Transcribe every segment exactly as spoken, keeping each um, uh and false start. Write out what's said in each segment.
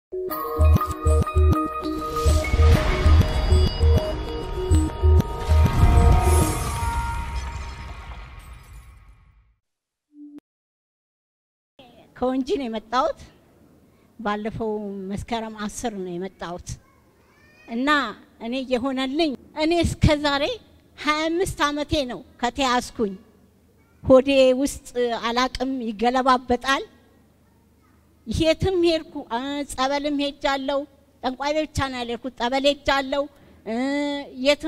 ከወንጂ ነው የመጣሁት ባለፈው መስከረም አስር ነው የመጣሁት እና እኔ የሆነልኝ እኔ እስከዛሬ ሃያ አምስት አመቴ ነው ከተያዝኩኝ ሆዴ ውስጥ አላቅም ይገለባበጣል የትም ሄድኩ ጸበልም ሄጃለሁ ጠንቋይ ቤት ብቻ ነው ያለኩት ጸበል ሄጃለሁ የት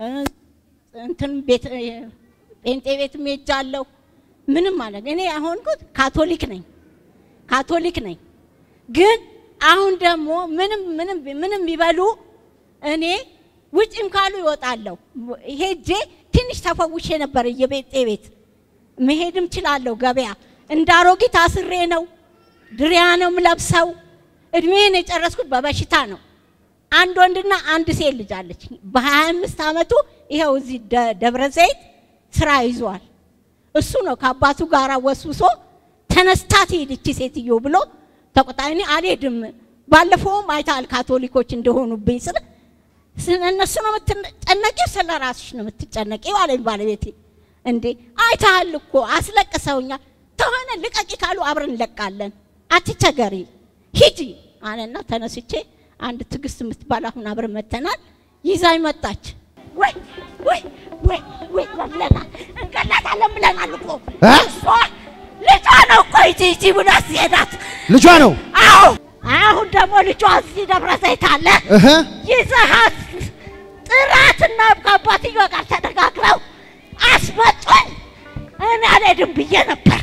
እንትን ቤት ጴንጤ ቤትም ሄጃለሁ ምንም ማለት እኔ አሁንኩት ካቶሊክ ነኝ ካቶሊክ ነኝ ግን አሁን ደግሞ ምንም ምንም ምንም ይበሉ እኔ ውጭም ካሉ ይወጣለሁ ሄጄ ትንሽ ተፈውሼ ነበር የቤት ቤት መሄድም ይችላልው ገበያ እንዳሮጊት አስሬ ነው ድሪያ ነው ምለብሰው እድሜን የጨረስኩት በበሽታ ነው አንድ ወንድና አንድ ሴት ልጅ አለች በ25 አመቱ ይሄው እዚህ ደብረዘይት ስራ ይዟል እሱ ነው ከአባቱ ጋራ ወስውሶ ተነስታት ሄድች ሴትዮ ብሎ ተቆጣኝ አልሄድም ባለፈውም አይታል ካቶሊኮች እንደሆኑብኝ ስለ እነሱ ነው የምትጨነቂው ስለራስሽ ነው የምትጨነቂው አለኝ ባለቤቴ እንዴ አይታል እኮ አስለቀሰውኛ ተሆነ ልቀቂ ካሉ አብረን ለቃለን አትቸገሪ ሂጂ አለና ተነስቼ አንድ ትግስት የምትባል አሁን አብረን መተናል ይዛይ መጣች ወይ ወይ ወይ ወይ ብለና እንቀላታለን ብለናል እኮ እሷ ልጇ ነው ቆይጂ ጂ ብላስ ይሄዳት ልጇ ነው አዎ አሁን ደግሞ ልጇ እዚህ ደብረዘይት አለ እህ ይዘሃት ጥራትና ከአባትዮ ጋር ተደጋግረው አስመጡኝ እኔ አልሄድም ብዬ ነበር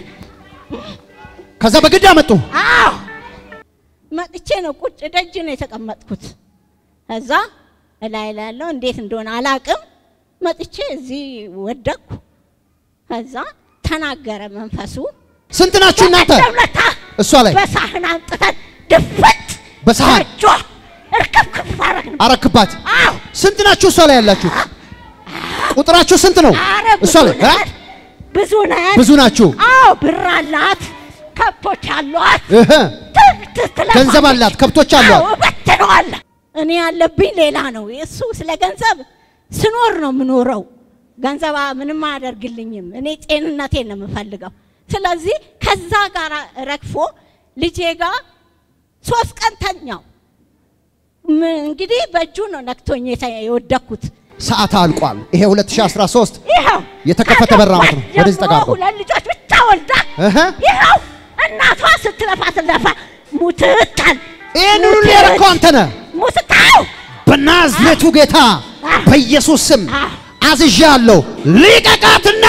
ከዛ በግድ አመጡ አዎ መጥቼ ነው ቁጭ ደጅ ነው የተቀመጥኩት ከዛ ላይ ላይ ያለው እንዴት እንደሆነ አላቅም መጥቼ እዚህ ወደኩ ከዛ ተናገረ መንፈሱ ስንት ናችሁ እናንተ እሷ ላይ በሳህን አንጥተን ድፍት በሳህን እርክብክብ አረግን አረክባት አዎ ስንት ናችሁ እሷ ላይ ያላችሁ ቁጥራችሁ ስንት ነው እሷ ላይ ብዙ ነው ብዙ ናችሁ አዎ ብር አላት ከብቶች አሏት እህ ገንዘብ አላት ከብቶች አሏት አዎ በትነዋል እኔ ያለብኝ ሌላ ነው እሱ ስለ ገንዘብ ስኖር ነው ምኖረው ገንዘባ ምንም አያደርግልኝም እኔ ጤንነቴን ነው የምፈልገው ስለዚህ ከዛ ጋር ረክፎ ልጄ ጋር ሶስት ቀን ተኛው እንግዲህ በእጁ ነው ነክቶኝ የወደኩት ሰዓት አልቋል ይሄ ሁለት ሺህ አስራ ሶስት ይሄው የተከፈተ በራማት ነው ወደዚህ ተጋርቶ ሁለት ልጆች ብቻ ወልዳ ይሄው እናቷ ስትለፋ ስትለፋ ሙትታል ይሄን ሁሉ ያረከው አንተ ነህ ሙትታው በናዝሬቱ ጌታ በኢየሱስ ስም አዝዣለሁ ሊቀቃትና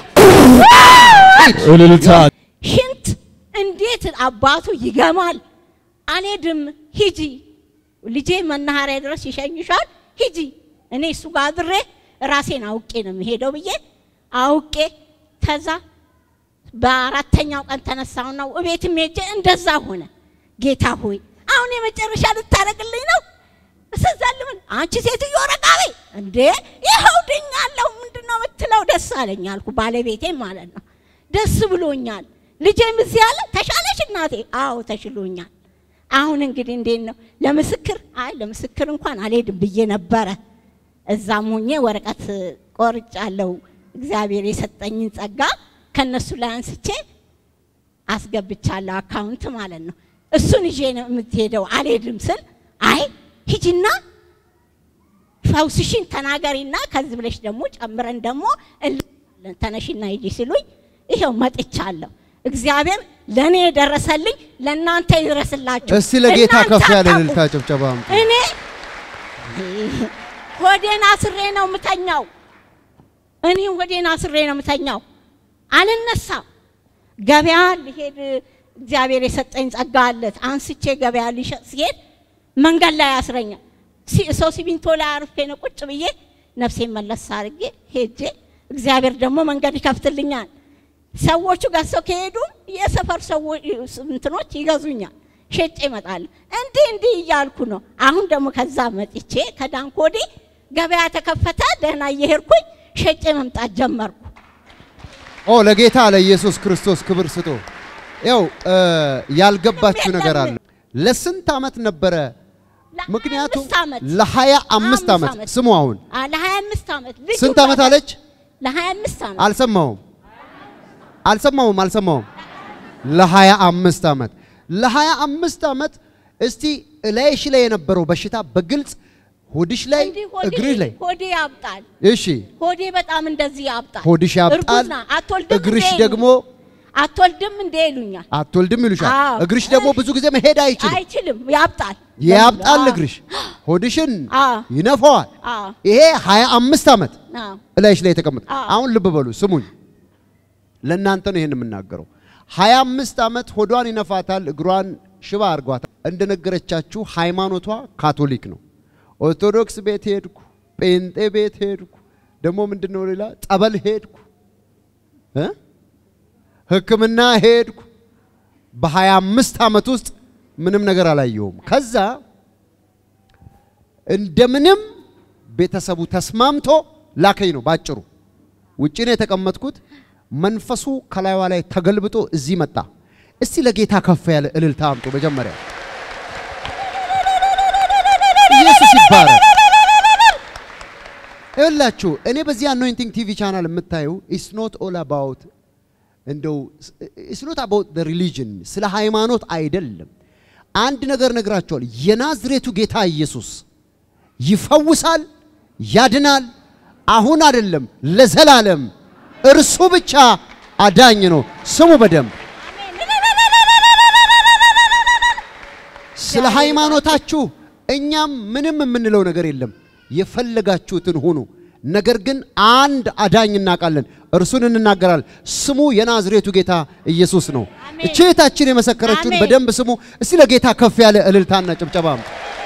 እልልታ ሽንት እንዴት አባቱ ይገማል አልሄድም ሂጂ ልጄ መናኸሪያ ድረስ ይሸኝሻል ሂጂ እኔ እሱ ጋር አድሬ ራሴን አውቄ ነው የምሄደው ብዬ አውቄ ተዛ በአራተኛው ቀን ተነሳውና እቤትም ሄጄ እንደዛ ሆነ ጌታ ሆይ አሁን የመጨረሻ ልታረግልኝ ነው እሰዛልምን አንቺ ሴትዮ ረጋቢ እንዴ ይሄው ድኛለሁ ምንድነው የምትለው ደስ አለኝ አልኩ ባለቤቴ ማለት ነው ደስ ብሎኛል ልጄም እዚህ አለ ተሻለሽ እናቴ አዎ ተሽሎኛል አሁን እንግዲህ እንዴት ነው ለምስክር አይ ለምስክር እንኳን አልሄድም ብዬ ነበር እዛም ሆኜ ወረቀት ቆርጫለሁ እግዚአብሔር የሰጠኝን ጸጋ ከነሱ ላይ አንስቼ አስገብቻለሁ አካውንት ማለት ነው እሱን ይዤ ነው የምትሄደው አልሄድም ስል አይ ሂጂና ፈውስሽን ተናገሪና ከዚህ ብለሽ ደግሞ ጨምረን ደግሞ ተነሽና ሂጂ ሲሉኝ ይሄው መጥቻለሁ እግዚአብሔር ለኔ ደረሰልኝ ለናንተ ይድረስላችሁ እስቲ ለጌታ ከፍ ያለ ልልታ ጨብጨባም እኔ ሆዴን አስሬ ነው ምተኛው እኔ ሆዴን አስሬ ነው ምተኛው አልነሳም ገበያ ልሄድ እግዚአብሔር የሰጠኝ ጸጋ አለት አንስቼ ገበያ ልሸጥ ሲሄድ መንገድ ላይ ያስረኛል ሰው ሲቢንቶ ላይ አርፌ ነው ቁጭ ብዬ ነፍሴን መለስ አርጌ ሄጄ እግዚአብሔር ደግሞ መንገድ ይከፍትልኛል ሰዎቹ ጋር ከሄዱ የሰፈር ሰዎች እንትኖች ይገዙኛል ሸጬ ይመጣል እንዴ እንዴ ይያልኩ ነው አሁን ደግሞ ከዛ መጥቼ ከዳንኮዲ ገበያ ተከፈተ ደህና እየሄድኩኝ ሸጬ መምጣት ጀመርኩ ኦ ለጌታ ለኢየሱስ ክርስቶስ ክብር ስጡ ያው ያልገባችሁ ነገር አለ ለስንት አመት ነበር ምክንያቱም ለ25 አመት ስሙ አሁን ለ25 አመት ስንት አመት አለች ለ25 አመት አልሰማውም አልሰማውም አልሰማውም ለ25 አመት ለ25 አመት እስቲ ላይሽ ላይ የነበረው በሽታ በግልጽ ሆድሽ ላይ እግርሽ ላይ ሆዴ ያብጣል እሺ ሆዴ በጣም እንደዚህ ያብጣል ሆድሽ ያብጣል እግርሽ ደግሞ አትወልድም እንደ ይሉኛል አትወልድም ይሉሻል እግርሽ ደግሞ ብዙ ጊዜ መሄድ አይችልም አይችልም ያብጣል ያብጣል እግርሽ ሆድሽን ይነፋዋል ይሄ ሃያ አምስት አመት ላይሽ ላይ ተቀመጠ አሁን ልብ በሉ ስሙኝ ለእናንተ ነው ይሄን የምናገረው ሃያ አምስት አመት ሆዷን ይነፋታል እግሯን ሽባ አርጓታል እንደነገረቻችሁ ሃይማኖቷ ካቶሊክ ነው ኦርቶዶክስ ቤት ሄድኩ ጴንጤ ቤት ሄድኩ ደግሞ ምንድነው ሌላ ጸበል ሄድኩ እ ህክምና ሄድኩ በ25 አመት ውስጥ ምንም ነገር አላየሁም ከዛ እንደምንም ቤተሰቡ ተስማምቶ ላከኝ ነው ባጭሩ ውጪ ነው የተቀመጥኩት መንፈሱ ከላይዋ ላይ ተገልብጦ እዚህ መጣ እስቲ ለጌታ ከፍ ያለ እልልታ አምጡ መጀመሪያ ኢየሱስ ይባረክ እላችሁ እኔ በዚህ አኖይንቲንግ ቲቪ ቻናል የምታዩ is not all about እንደው it's not about the religion ስለ ሃይማኖት አይደለም አንድ ነገር ነግራችኋል የናዝሬቱ ጌታ ኢየሱስ ይፈውሳል ያድናል አሁን አይደለም ለዘላለም እርሱ ብቻ አዳኝ ነው ስሙ በደም ስለ ሃይማኖታችሁ እኛም ምንም የምንለው ነገር የለም የፈለጋችሁትን ሆኑ ነገር ግን አንድ አዳኝ እናቃለን እርሱን እንናገራለን ስሙ የናዝሬቱ ጌታ ኢየሱስ ነው እቺታችን የመሰከረችውን በደንብ ስሙ እስቲ ለጌታ ከፍ ያለ እልልታና ጭብጨባም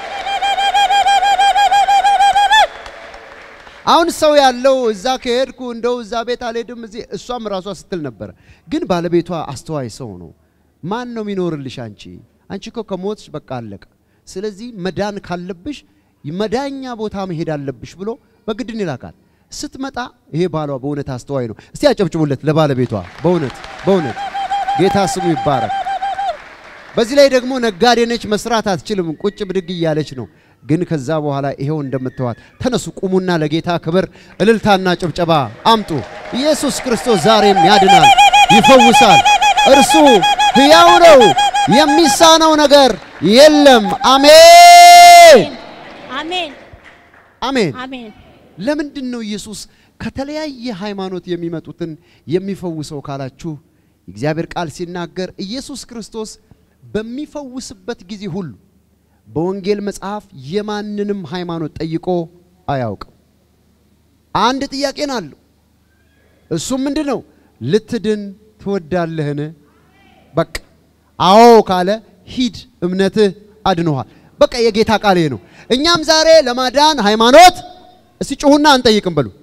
አሁን ሰው ያለው እዛ ከሄድኩ እንደው እዛ ቤት አልሄድም እዚህ እሷም ራሷ ስትል ነበር ግን ባለቤቷ አስተዋይ ሰው ነው ማን ነው የሚኖርልሽ አንቺ አንቺ እኮ ከሞትሽ በቃ አለቀ ስለዚህ መዳን ካለብሽ መዳኛ ቦታ መሄድ አለብሽ ብሎ በግድን ይላካል ስትመጣ ይሄ ባሏ በእውነት አስተዋይ ነው እስቲ አጨብጭቡለት ለባለቤቷ በእውነት በእውነት ጌታ ስሙ ይባረክ በዚህ ላይ ደግሞ ነጋዴ ነች መስራት አትችልም ቁጭ ብድግ እያለች ነው ግን ከዛ በኋላ ይሄው እንደምትዋት ተነሱ ቁሙና ለጌታ ክብር እልልታና ጭብጨባ አምጡ ኢየሱስ ክርስቶስ ዛሬም ያድናል ይፈውሳል እርሱ ሕያው ነው የሚሳነው ነገር የለም አሜን አሜን አሜን አሜን ለምንድን ነው ኢየሱስ ከተለያየ ሃይማኖት የሚመጡትን የሚፈውሰው ካላችሁ እግዚአብሔር ቃል ሲናገር ኢየሱስ ክርስቶስ በሚፈውስበት ጊዜ ሁሉ በወንጌል መጽሐፍ የማንንም ሃይማኖት ጠይቆ አያውቅም አንድ ጥያቄ ነው እሱ ምንድነው ልትድን ትወዳለህን በቃ አዎ ካለ ሂድ እምነትህ አድኖሃል በቃ የጌታ ቃል ነው እኛም ዛሬ ለማዳን ሃይማኖት እስቲ ጮሁና አንጠይቅም በሉ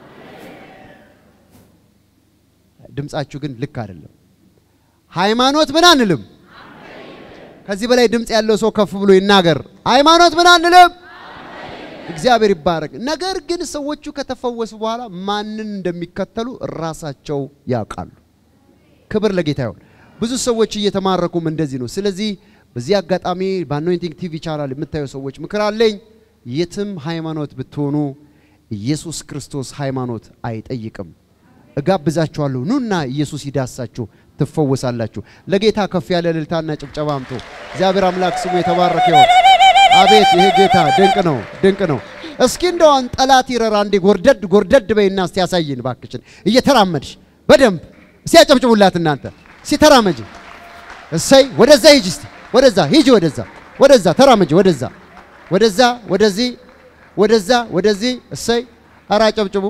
ድምጻችሁ ግን ልክ አይደለም ሃይማኖት ምን አንልም ከዚህ በላይ ድምጽ ያለው ሰው ከፍ ብሎ ይናገር ሃይማኖት ምን አንልም እግዚአብሔር ይባረክ ነገር ግን ሰዎቹ ከተፈወሱ በኋላ ማንን እንደሚከተሉ ራሳቸው ያውቃሉ ክብር ለጌታ ይሁን ብዙ ሰዎች እየተማረኩም እንደዚህ ነው ስለዚህ በዚህ አጋጣሚ በአኖይንቲንግ ቲቪ ቻናል የምታዩ ሰዎች ምክር አለኝ የትም ሃይማኖት ብትሆኑ ኢየሱስ ክርስቶስ ሃይማኖት አይጠይቅም እጋብዛችኋለሁ ኑና ኢየሱስ ይዳሳችሁ ትፈወሳላችሁ ለጌታ ከፍ ያለ እልልታና ጭብጨባ አምጡ እግዚአብሔር አምላክ ስሙ የተባረከ ይሁን አቤት ይሄ ጌታ ድንቅ ነው ድንቅ ነው እስኪ እንደው ጠላት ይረራ እንደ ጎርደድ ጎርደድ በይና እስቲ ያሳይን ባክሽን እየተራመድሽ በደንብ እስቲ ያጨብጭቡላት እናንተ ሲተራመጂ እሰይ ወደዛ ሂጂ እስቲ ወደዛ ሂጂ ወደዛ ወደዛ ተራመጂ ወደዛ ወደዛ ወደዚህ ወደዛ ወደዚህ እሰይ አራ አጨብጭቡ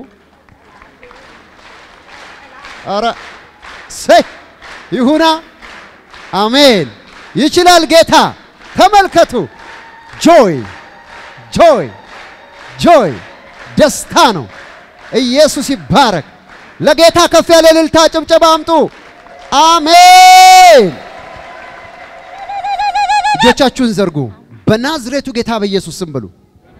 አራ እሰይ ይሁና አሜን ይችላል ጌታ ተመልከቱ ጆይ ጆይ ጆይ ደስታ ነው ኢየሱስ ይባረክ ለጌታ ከፍ ያለ እልልታ ጭብጨባ አምጡ አሜን እጆቻችሁን ዘርጉ በናዝሬቱ ጌታ በኢየሱስ ስም ብሉ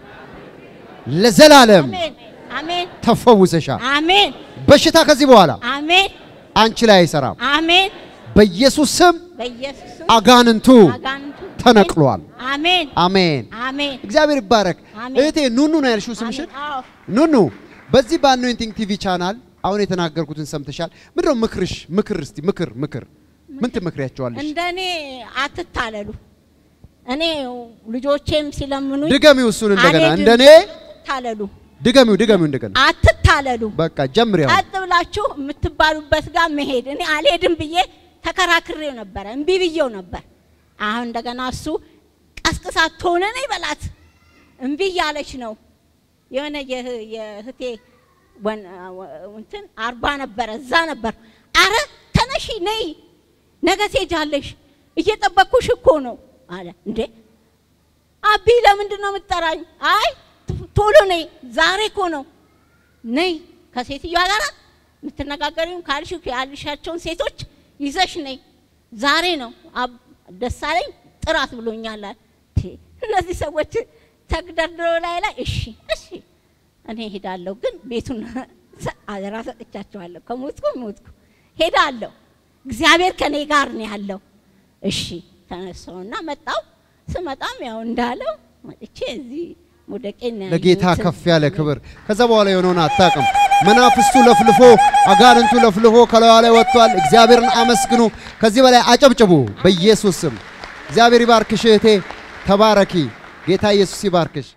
ለዘላለም አሜን አሜን ተፈውሰሻል አሜን በሽታ ከዚህ በኋላ አሜን አንቺ ላይ አይሰራም አሜን በኢየሱስ ስም በኢየሱስ ስም አጋንንቱ አጋንንቱ ተነቅሏል አሜን አሜን አሜን እግዚአብሔር ይባረክ እህቴ ኑኑ ነው ያልሽው ስምሽን ኑኑ በዚህ በአኖይንቲንግ ቲቪ ቻናል አሁን የተናገርኩትን ሰምተሻል ምንድነው ምክርሽ ምክር እስቲ ምክር ምክር ምን ትመክሪያቸዋለሽ እንደኔ አትታለሉ እኔ ልጆቼም ሲለምኑኝ ድገሚው እሱን እንደገና እንደኔ ታለሉ ድገሚው ድገሚው እንደገና አትታለሉ በቃ ጀምሪያው አጥብላችሁ የምትባሉበት ጋር መሄድ እኔ አልሄድም ብዬ ተከራክሬው ነበር እንቢ ብዬው ነበር አሁን እንደገና እሱ ቀስቅሳት ሆነ ነው ይበላት እንቢ ያለች ነው የሆነ የህቴ እንትን አርባ ነበር እዛ ነበር አረ ተነሺ ነይ ነገ ትሄጃለሽ እየጠበቅኩሽ እኮ ነው አለ እንዴ አቢ ለምንድን ነው የምትጠራኝ አይ ቶሎ ነይ ዛሬ እኮ ነው ነይ ከሴትየዋ ጋር የምትነጋገሪው ካልሽ ያልሻቸውን ሴቶች ይዘሽ ነይ ዛሬ ነው ደሳለኝ ጥራት ብሎኛል እነዚህ ሰዎች ተግደርድሮ ላይ ላይ እሺ እሺ እኔ ሄዳለሁ ግን ቤቱን አደራ ሰጥቻቸዋለሁ ከሞትኩ ሞትኩ ሄዳለሁ እግዚአብሔር ከኔ ጋር ነው ያለው እሺ ተነሳውና መጣው ስመጣም ያው እንዳለው እቺ እዚህ ሙደቄና ለጌታ ከፍ ያለ ክብር ከዛ በኋላ የሆነውን አጣቀም መናፍስቱ ለፍልፎ አጋንንቱ ለፍልፎ ከላዩ ላይ ወጥቷል እግዚአብሔርን አመስግኑ ከዚህ በላይ አጨብጭቡ በኢየሱስ ስም እግዚአብሔር ይባርክሽ እህቴ ተባረኪ ጌታ ኢየሱስ ይባርክሽ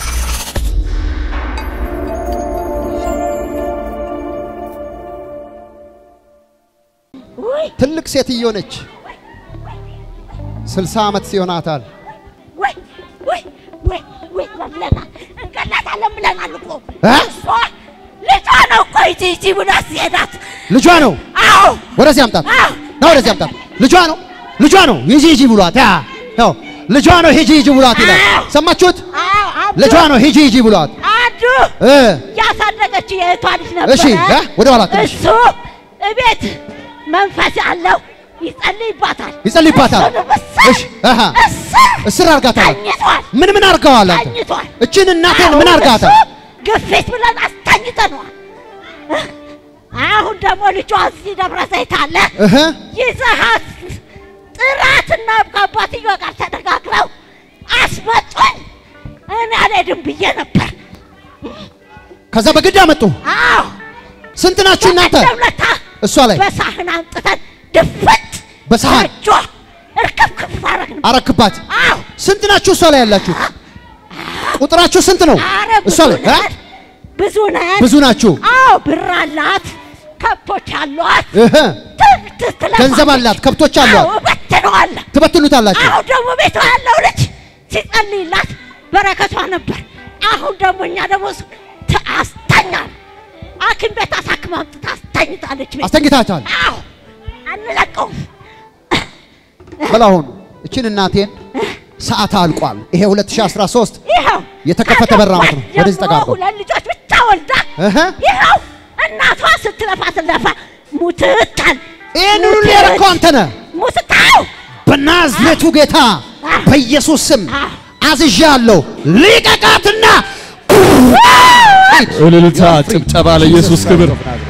ትልቅ ሴትዮ ነች ስልሳ አመት ሲሆናታል ወይ ወይ ወይ ወይ ለለና እንቀላታለን ብለናል እኮ እሷ ልጇ ነው እኮ ይቺ ብላስ ሄዳት ልጇ ነው አዎ ወደዚህ አምጣት ነው ወደዚህ አምጣት ልጇ ነው ልጇ ነው ሂጂ ሂጂ ብሏት ያ ያው ልጇ ነው ሂጂ ሂጂ ብሏት ይላል ሰማችሁት ልጇ ነው ሂጂ ሂጂ ብሏት አዱ እ ያሳደገች የእቷ ልጅ ነበር እሺ ወደ ኋላ ትንሽ እሱ እቤት መንፈስ ያለው ይጸልይባታል ይጸልይባታል እሺ አሃ እስር አርጋታል ምን ምን አርጋዋል እቺን እናቴን ምን አርጋታል ግፊት ብለን አስተኝተናል አሁን ደግሞ ልጇ እዚህ ደብረዘይት አለ እህ ይዘሃት ጥራትና አባትየው ጋር ተደጋግረው አስመጡኝ እኔ አልሄድም ብዬ ነበር ከዛ በግድ አመጡ አዎ ስንት ናችሁ እናንተ እሷ ላይ በሳህን አንጥተን ድፍት በሳህን እርክብክብ አረግን አረክባት አዎ ስንት ናችሁ እሷ ላይ ያላችሁ ቁጥራችሁ ስንት ነው እሷ ላይ ብዙ ነን ብዙ ናችሁ አዎ ብር አላት ከብቶች አሏት እህ ገንዘብ አላት ከብቶች አሏት በትነዋል ትበትኑታላችሁ አሁን ደግሞ ቤቷ ያለው ልጅ ሲጸልይላት በረከቷ ነበር አሁን ደግሞ እኛ ደግሞ አስተኛ አኪም ቤት አሳክማ ታስተኝታለች አስተኝታታል አዎ አንለቀው በላሁን እቺን እናቴን ሰዓት አልቋል ይሄ ሁለት ሺህ አስራ ሶስት ይሄው የተከፈተ በራማት ነው ወደዚህ ተጋርገው ሁለት ልጆች ብቻ ወልዳ ይሄው እናቷ ስትለፋ ስትለፋ ሙትታል ይሄን ሁሉ ያረከው አንተ ነህ ሙትታው በናዝሬቱ ጌታ በኢየሱስ ስም አዝዣለሁ ሊቀቃትና እልልታ ጭብጨባ ለኢየሱስ ክብር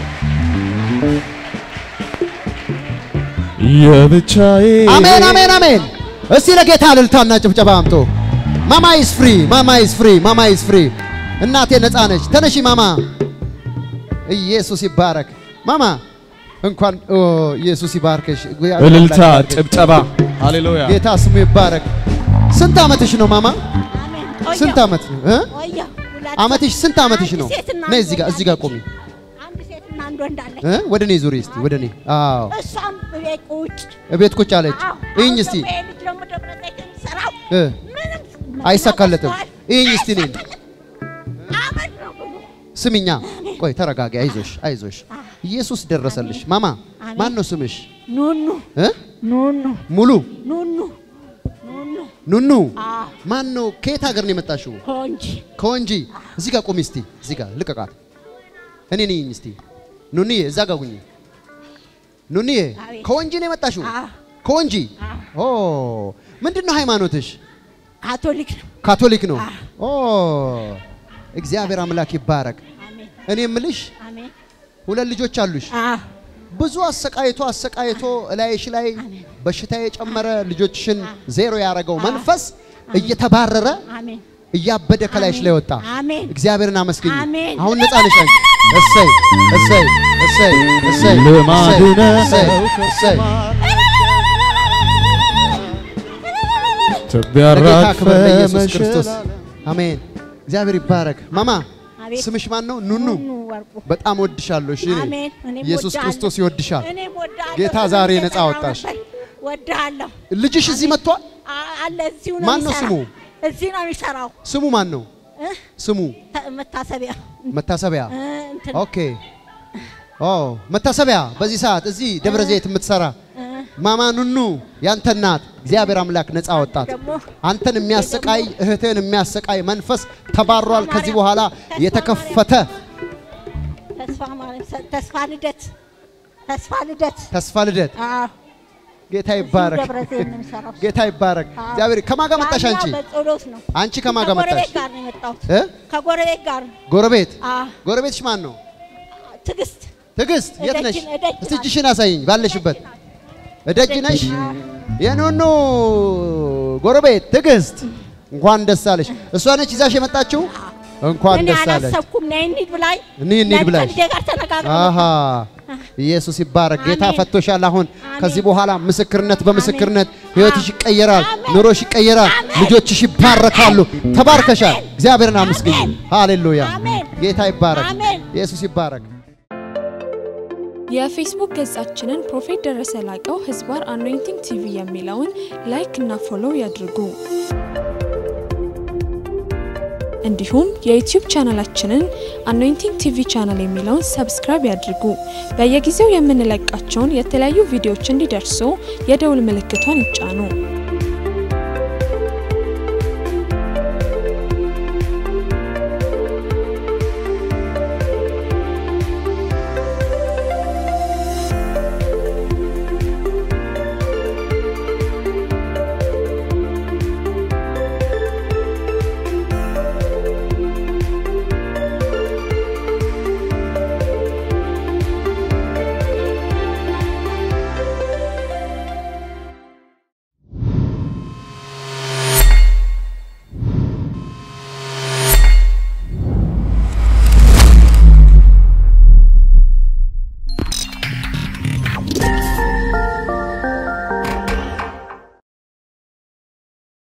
የብቻዬ አሜን አሜን አሜን እስቲ ለጌታ እልልታና ጭብጨባ አምጡ ማማ ኢዝ ፍሪ ማማ ኢዝ ፍሪ ማማ ኢዝ ፍሪ እናቴ ነፃ ነች ተነሺ ማማ ኢየሱስ ይባረክ ማማ እንኳን ኢየሱስ ይባርክሽ እልልታ ጭብጨባ ሃሌሉያ ጌታ ስሙ ይባረክ ስንት አመትሽ ነው ማማ ስንት አመት ነው እ አመትሽ ስንት አመትሽ ነው ነይ እዚህ ጋር እዚህ ጋር ቆሚ አንድ ሴትና አንድ ወንድ አለ እ ወደ እኔ ዙሪ እስቲ ወደ እኔ አዎ እሷም ቤት ቁጭ ቤት ቁጭ አለች እኝ እስቲ እ አይሳካለትም እኝ እስቲ ነኝ ስሚኛ ቆይ ተረጋጊ አይዞሽ አይዞሽ ኢየሱስ ደረሰልሽ ማማ ማን ነው ስምሽ ኑኑ እ ኑኑ ሙሉ ኑኑ ኑኑ ኑኑ ማን ነው ከየት ሀገር ነው የመጣሽው ኮንጂ ኮንጂ እዚህ ጋር ቆሚ እስቲ እዚህ ጋር ልቀቃት እኔ ነኝ እስቲ ኑኒዬ እዛ ጋር ሁኚ ኑኒዬ ኮንጂ ነው የመጣሽው ኮንጂ ኦ ምንድነው ሃይማኖትሽ ካቶሊክ ነው ካቶሊክ ነው ኦ እግዚአብሔር አምላክ ይባረክ እኔ ምልሽ ሁለት ልጆች አሉሽ ብዙ አሰቃይቶ አሰቃይቶ ላይሽ ላይ በሽታ የጨመረ ልጆችሽን ዜሮ ያረጋው መንፈስ እየተባረረ አሜን እያበደ ከላይሽ ላይ ወጣ አሜን እግዚአብሔርን አመስግኝ አሜን አሁን ነፃ ነሽ አንቺ እሰይ እሰይ እሰይ እሰይ ልማድነ እሰይ ተቢያራክ ኢየሱስ ክርስቶስ አሜን እግዚአብሔር ይባረክ ማማ ስምሽ ማን ነው ኑኑ በጣም ወድሻለሁ እሺ ኢየሱስ ክርስቶስ ይወድሻል ጌታ ዛሬ ነፃ ወጣሽ ወድሃለሁ ልጅሽ እዚህ መጥቷል አለ እዚሁ ነው ማን ነው ስሙ እዚህ ነው የሚሰራው ስሙ ማን ነው ስሙ መታሰቢያ መታሰቢያ ኦኬ ኦ መታሰቢያ በዚህ ሰዓት እዚህ ደብረ ዘይት የምትሰራ ማማ ኑኑ ያንተ እናት እግዚአብሔር አምላክ ነፃ ወጣት አንተን የሚያሰቃይ እህቴን የሚያሰቃይ መንፈስ ተባሯል ከዚህ በኋላ የተከፈተ ተስፋ ማለት ተስፋ ልደት ተስፋ ልደት ተስፋ ልደት አዎ ጌታ ይባረክ ጌታ ይባረክ እግዚአብሔር ከማን ጋር መጣሽ አንቺ በጸሎት ነው አንቺ ከማን ጋር መጣሽ ከጎረቤት ጋር ነው የመጣሁት እ ከጎረቤት ጋር ጎረቤት አዎ ጎረቤትሽ ማን ነው ትግስት ትግስት የት ነሽ እስቲ እጅሽን አሳይኝ ባለሽበት እደጅ ነሽ የኑኑ ጎረቤት ትግስት እንኳን ደስ አለሽ እሷ ነች ይዛሽ የመጣችው እንኳን ደስ አለሽ እኔ አላሰብኩም ነይ እንሂድ ብላይ ነይ እንሂድ ብላይ ጋር ተነጋግረን አሃ ኢየሱስ ይባረክ ጌታ ፈቶሻል አሁን ከዚህ በኋላ ምስክርነት በምስክርነት ህይወትሽ ይቀየራል ኑሮሽ ይቀየራል ልጆችሽ ይባረካሉ ተባርከሻል እግዚአብሔርን አመስግኝ ሃሌሉያ ጌታ ይባረክ ኢየሱስ ይባረክ የፌስቡክ ገጻችንን ፕሮፌት ደረሰ ላቀው ህዝባር አኖይንቲንግ ቲቪ የሚለውን ላይክ እና ፎሎው ያድርጉ እንዲሁም የዩቲዩብ ቻናላችንን አኖይንቲንግ ቲቪ ቻናል የሚለውን ሰብስክራይብ ያድርጉ በየጊዜው የምንለቃቸውን የተለያዩ ቪዲዮዎች እንዲደርሱ የደውል ምልክቷን ይጫኑ